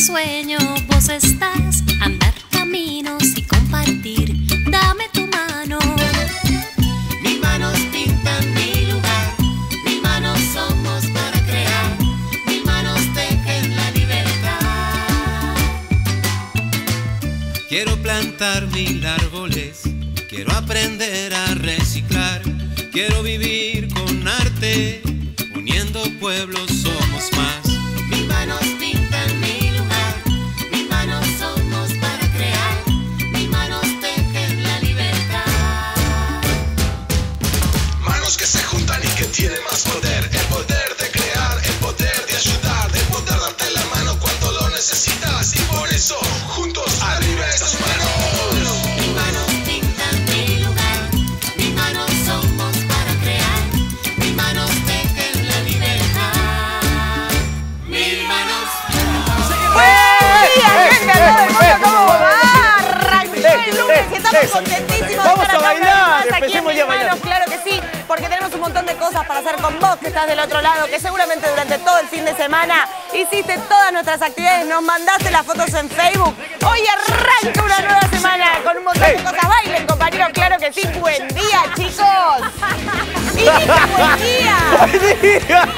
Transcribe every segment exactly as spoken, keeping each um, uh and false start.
sueño vos estás, andar caminos y compartir. Dame tu mano. Mis manos pintan mi lugar, mis manos somos para crear, mis manos tejen la libertad. Quiero plantar mil árboles, quiero aprender a reciclar, quiero vivir con arte, uniendo pueblos somos más. Mis manos pintan mi lugar, mis manos somos para crear, mis manos tejen la libertad. Manos que se juntan y que tienen más poder, el poder de crear, el poder de ayudar, el poder darte la mano cuando lo necesitas, y por eso juntos arriba estas manos. Mis manos pintan mi lugar, mis manos somos para crear, mis manos tejen la libertad. Mis manos. ¡Buen día, gente! ¡A todo el mundo! ¿Cómo va? Arrancó el lunes y estamos contentísimos de Vamos estar a acá bailar, más aquí en empecemos ya a bailar. Hermanos, claro que sí, porque tenemos un montón de cosas para hacer con vos que estás del otro lado, que seguramente durante todo el fin de semana hiciste todas nuestras actividades, nos mandaste las fotos en Facebook. Hoy arranca una nueva semana con un montón de cosas. Bailen, compañeros, claro que sí. Buen día, chicos. Y dije buen día. ¡Buen día!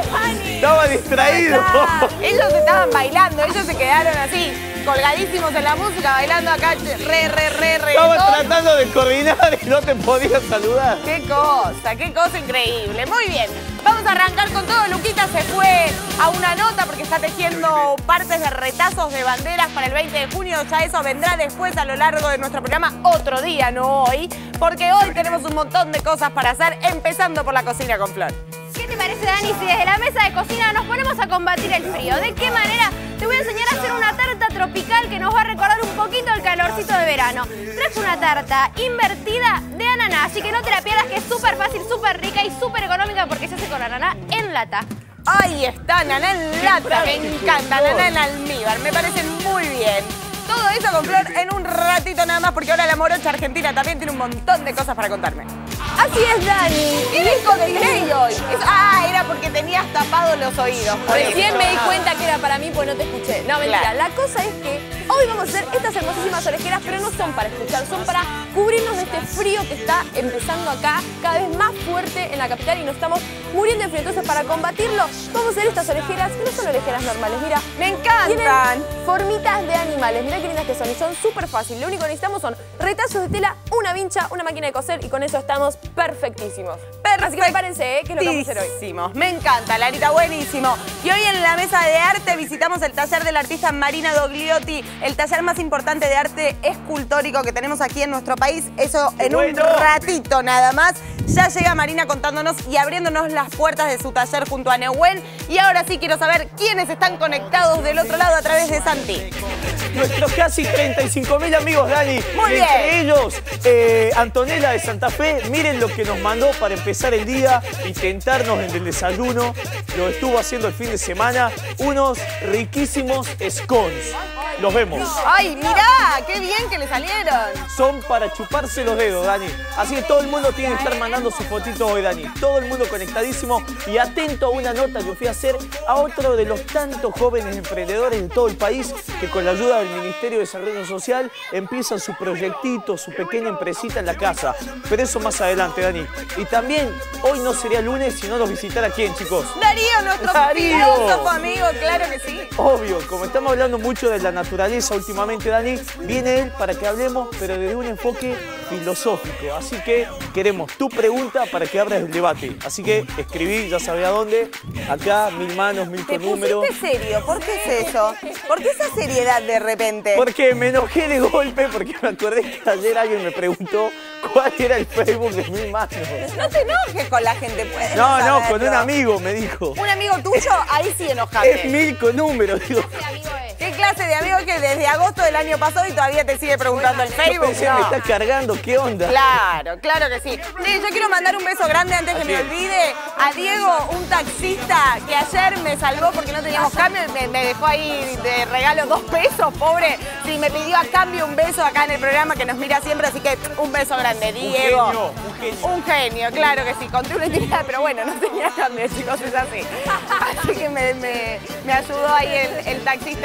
Estaba distraído. Ellos estaban bailando, ellos se quedaron así, colgadísimos en la música, bailando acá, re, re, re, re. Estaba tratando de coordinar y no te podía saludar. Qué cosa, qué cosa increíble. Muy bien, vamos a arrancar con todo. Luquita se fue a una nota porque está tejiendo partes de retazos de banderas para el veinte de junio. Ya eso vendrá después a lo largo de nuestro programa, otro día, no hoy, porque hoy tenemos un montón de cosas para hacer, empezando por la cocina con Flor. ¿Qué te parece, Dani, si desde la mesa de cocina nos ponemos a combatir el frío? ¿De qué manera? Te voy a enseñar a hacer una tarta tropical que nos va a recordar un poquito el calorcito de verano. Traje una tarta invertida de ananá, así que no te la pierdas, que es súper fácil, súper rica y súper económica porque se hace con ananá en lata. Ahí está, naná en lata, me encanta, naná en almíbar, me parece muy bien. Todo eso con Flor en un ratito nada más, porque ahora la morocha argentina también tiene un montón de cosas para contarme. Así es, Dani. ¿Qué disco de Grey hoy? Es- ah, era porque tenías tapados los oídos. por Recién eso. me di cuenta que era para mí, pues no te escuché. No, mentira. Claro. La cosa es que hoy vamos a hacer estas hermosísimas orejeras, pero no son para escuchar, son para cubrirnos de este frío que está empezando acá, cada vez más fuerte en la capital y nos estamos muriendo de frío. Entonces, para combatirlo, vamos a hacer estas orejeras, que no son orejeras normales, mira. Me encantan. Tienen formitas de animales, mirá qué lindas que son y son súper fáciles. Lo único que necesitamos son retazos de tela, una vincha, una máquina de coser y con eso estamos perfectísimos. Así que prepárense, ¿eh? Que es lo que vamos a hacer hoy. Buenísimo. Me encanta, Larita, buenísimo. Y hoy en la mesa de arte visitamos el taller del artista Marina Dogliotti, el taller más importante de arte escultórico que tenemos aquí en nuestro país. Eso en Bueno. un ratito nada más. Ya llega Marina contándonos y abriéndonos las puertas de su taller junto a Neuwen. Y ahora sí quiero saber quiénes están conectados del otro lado a través de Santi. Nuestros casi treinta y cinco mil amigos, Dani. Muy Y bien. entre ellos, eh, Antonella de Santa Fe. Miren lo que nos mandó para empezar el día y tentarnos en el desayuno. Lo estuvo haciendo el fin de semana. Unos riquísimos scones. Los vemos. ¡Ay, mirá! ¡Qué bien que le salieron! Son para chuparse los dedos, Dani. Así que todo el mundo tiene que estar mandando su fotito hoy, Dani. Todo el mundo conectadísimo y atento a una nota que fui a hacer a otro de los tantos jóvenes emprendedores de todo el país que con la ayuda del Ministerio de Desarrollo Social empiezan su proyectito, su pequeña empresita en la casa. Pero eso más adelante, Dani. Y también, hoy no sería lunes si no nos visitara quién, chicos. Darío, nuestro Darío. filósofo amigo, claro que sí. Obvio, como estamos hablando mucho de la naturaleza últimamente, Dani, viene él para que hablemos, pero desde un enfoque filosófico. Así que queremos tu pregunta para que abras el debate. Así que escribí, ya sabés a dónde, acá, mil manos, mil Te con números. pusiste serio, ¿por qué es eso? ¿Por qué esa seriedad de repente? Porque me enojé de golpe, porque me acordé que ayer alguien me preguntó cuál era el Facebook de mil manos. No te enojes con la gente, puedes No, no, con saberlo. un amigo me dijo. Un amigo tuyo, ahí sí enojate. Es mil con números, digo. ¿Qué clase de amigo que desde agosto del año pasado y todavía te sigue preguntando el Yo Facebook? pensé, No. me está cargando, ¿qué onda? Claro, claro que sí. Sí, yo quiero mandar un beso grande antes que ¿A me quién? olvide a Diego, un taxista que ayer me salvó porque no teníamos cambio y me, me dejó ahí de regalo dos pesos, pobre. Sí, me pidió a cambio un beso acá en el programa que nos mira siempre, así que un beso grande, Diego. Un genio, un genio. Un genio, claro que sí. Conté una intimidad, pero bueno, no tenía cambio, chicos, es así. Así que me, me- me ayudó ahí el, el taxista amigo. Un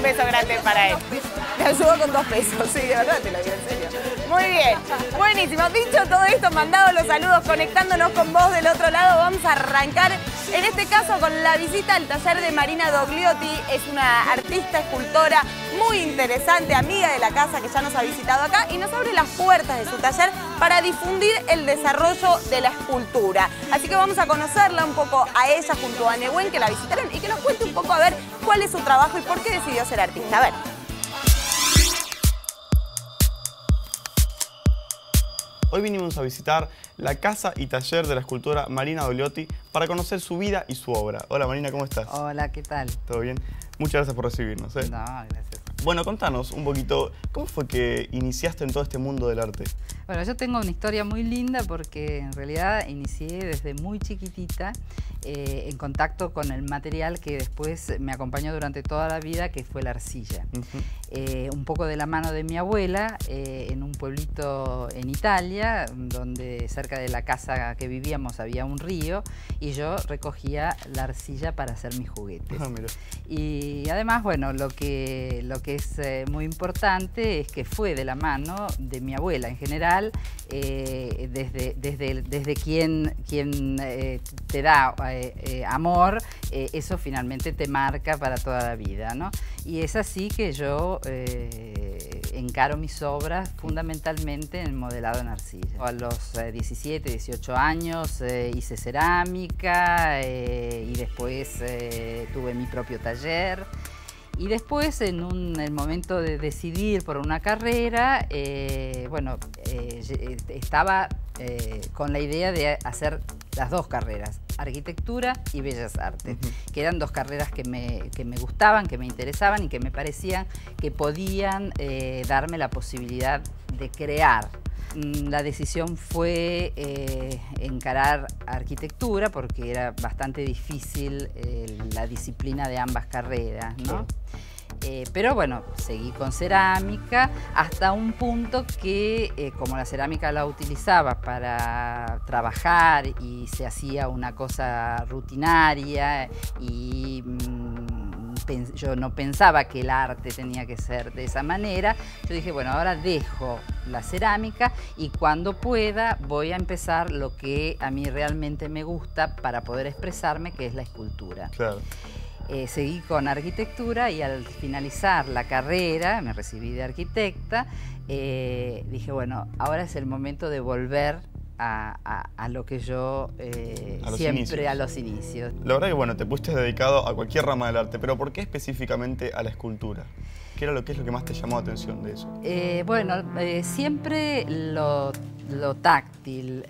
beso grande para él. Me ayudó con dos pesos, sí, de verdad te lo digo en serio. Muy bien, buenísimo. Dicho todo esto, mandados los saludos, conectándonos con vos del otro lado, vamos a arrancar, en este caso, con la visita al taller de Marina Dogliotti. Es una artista, escultora muy interesante, amiga de la casa, que ya nos ha visitado acá y nos abre las puertas de su taller para difundir el desarrollo de la escultura. Así que vamos a conocerla un poco a ella junto a Nehuen, que la visitaron, y que nos cuente un poco a ver cuál es su trabajo y por qué decidió ser artista. A ver. Hoy vinimos a visitar la casa y taller de la escultora Marina Dogliotti para conocer su vida y su obra. Hola Marina, ¿cómo estás? Hola, ¿qué tal? ¿Todo bien? Muchas gracias por recibirnos. ¿eh? No, gracias. Bueno, contanos un poquito, ¿cómo fue que iniciaste en todo este mundo del arte? Bueno, yo tengo una historia muy linda porque en realidad inicié desde muy chiquitita eh, en contacto con el material que después me acompañó durante toda la vida, que fue la arcilla. Uh-huh. eh, un poco de la mano de mi abuela, eh, en un pueblito en Italia, donde cerca de la casa que vivíamos había un río, y yo recogía la arcilla para hacer mis juguetes. Ah, mira. Y además, bueno, lo que, lo que es eh, muy importante es que fue de la mano de mi abuela en general, eh, desde, desde, desde quien, quien eh, te da eh, eh, amor, eh, eso finalmente te marca para toda la vida, ¿no? Y es así que yo eh, encaro mis obras fundamentalmente en modelado en arcilla. A los eh, diecisiete, dieciocho años eh, hice cerámica eh, y después eh, tuve mi propio taller. Y después, en un, el momento de decidir por una carrera, eh, bueno, eh, estaba eh, con la idea de hacer las dos carreras, arquitectura y bellas artes, uh-huh. que eran dos carreras que me, que me gustaban, que me interesaban y que me parecían que podían eh, darme la posibilidad de crear. La decisión fue eh, encarar arquitectura porque era bastante difícil eh, la disciplina de ambas carreras, ¿no? Eh, pero bueno, seguí con cerámica hasta un punto que, eh, como la cerámica la utilizaba para trabajar y se hacía una cosa rutinaria y mmm, yo no pensaba que el arte tenía que ser de esa manera, yo dije, bueno, ahora dejo la cerámica y cuando pueda voy a empezar lo que a mí realmente me gusta para poder expresarme, que es la escultura. Claro. Eh, seguí con arquitectura y al finalizar la carrera, me recibí de arquitecta, eh, dije, bueno, ahora es el momento de volver a, a, a lo que yo eh, a siempre inicios. a los inicios. La verdad que bueno, te pusiste dedicado a cualquier rama del arte, pero ¿por qué específicamente a la escultura? ¿Qué era lo que es lo que más te llamó la atención de eso? Eh, bueno, eh, siempre lo, lo táctil,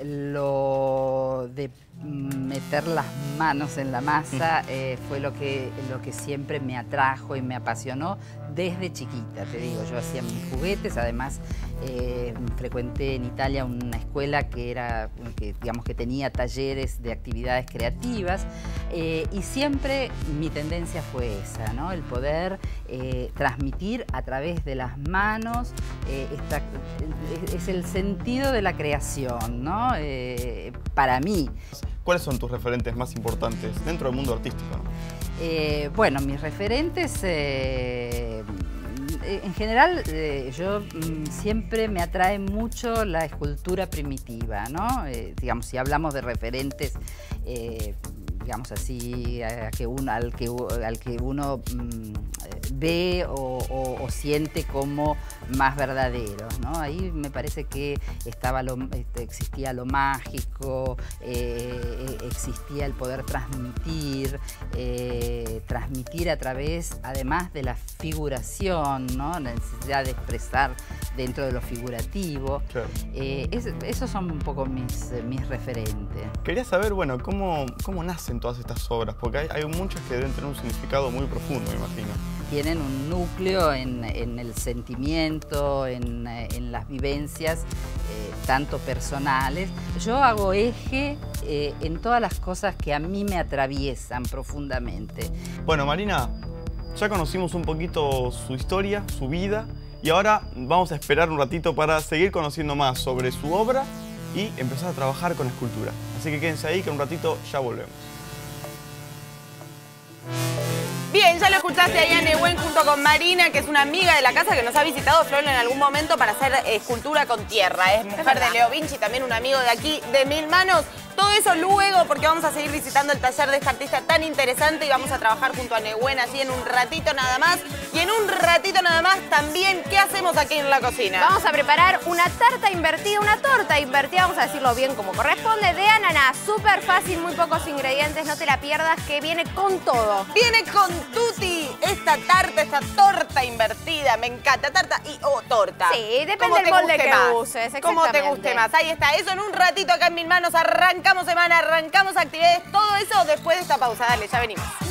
lo de meter las manos en la masa eh, fue lo que, lo que siempre me atrajo y me apasionó desde chiquita, te digo. Yo hacía mis juguetes, además eh, frecuenté en Italia una escuela que, era, que, digamos, que tenía talleres de actividades creativas eh, y siempre mi tendencia fue esa, ¿no? El poder eh, transmitir a través de las manos, eh, esta, es el sentido de la creación, ¿no? Eh, para mí. ¿Cuáles son tus referentes más importantes dentro del mundo artístico, ¿no? Eh, bueno, mis referentes, eh, en general, eh, yo mm, siempre me atrae mucho la escultura primitiva, ¿no? Eh, digamos, si hablamos de referentes, eh, digamos así, a que uno, al, que, al que uno mm, ve o, o, o siente como más verdaderos, ¿no? Ahí me parece que estaba lo, este, existía lo mágico, eh, existía el poder transmitir, eh, transmitir a través, además de la figuración, ¿no? La necesidad de expresar dentro de lo figurativo. Claro. Eh, es, esos son un poco mis, mis referentes. Quería saber, bueno, cómo, cómo nacen todas estas obras, porque hay, hay muchas que deben tener un significado muy profundo, me imagino. Tienen un núcleo en, en el sentimiento, en, en las vivencias, eh, tanto personales. Yo hago eje eh, en todas las cosas que a mí me atraviesan profundamente. Bueno, Marina, ya conocimos un poquito su historia, su vida, y ahora vamos a esperar un ratito para seguir conociendo más sobre su obra y empezar a trabajar con escultura. Así que quédense ahí que un ratito ya volvemos. Bien, ya lo escuchaste ahí a Nehuen junto con Marina, que es una amiga de la casa que nos ha visitado, Flor, en algún momento para hacer escultura con tierra. Es mujer de Leo Vinci, también un amigo de aquí, de Mil Manos. Todo eso luego, porque vamos a seguir visitando el taller de esta artista tan interesante y vamos a trabajar junto a Nehuen así en un ratito nada más. Y en un ratito nada más también, ¿qué hacemos aquí en la cocina? Vamos a preparar una tarta invertida, una torta invertida, vamos a decirlo bien como corresponde, de ananá. Súper fácil, muy pocos ingredientes, no te la pierdas, que viene con todo. Viene con tutti esta tarta, esta torta invertida. Me encanta, tarta y o oh, torta. Sí, depende del molde que más. uses, Como te guste más. Ahí está, eso en un ratito acá en Mil Manos. Arrancamos semana, arrancamos actividades, todo eso después de esta pausa. Dale, ya venimos.